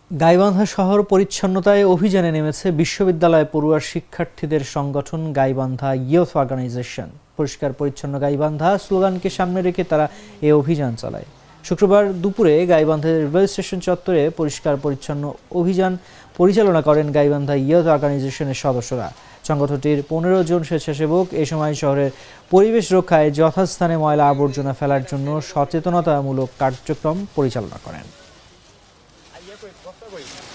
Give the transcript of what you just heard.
গাইবান্ধা শহর পরিচ্ছন্নতায় অভিযানে নেমেছে বিশ্ববিদ্যালয় পড়ুয়া শিক্ষার্থীদের সংগঠন গাইবান্ধা ইয়ুথ অর্গানাইজেশন। পরিষ্কার পরিচ্ছন্ন গাইবান্ধা স্লোগানকে সামনে রেখে তারা এই অভিযান চালায়। শুক্রবার দুপুরে গাইবান্ধা রেলওয়ে স্টেশন চত্বরে পরিষ্কার পরিচ্ছন্ন অভিযান পরিচালনা করেন গাইবান্ধা ইয়ুথ অর্গানাইজেশনের সদস্যরা। সংগঠনটির 15 জন স্বেচ্ছাসেবক এ সময় শহরের পরিবেশ রক্ষায় যথাস্থানে ময়লা আবর্জনা ফেলার জন্য সচেতনতামূলক কার্যক্রম পরিচালনা করেন।